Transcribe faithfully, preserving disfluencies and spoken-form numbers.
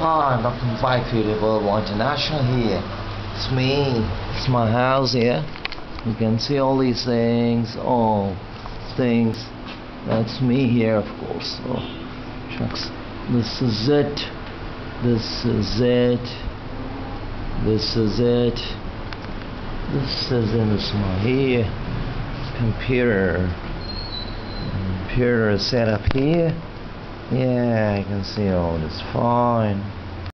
Hi, welcome back to the World International here. It's me. It's my house here. You can see all these things, all things. That's me here, of course. So, shucks. This is it. This is it. This is it. This is in this my here. Computer. Computer set up here. Yeah, I can see all this fine.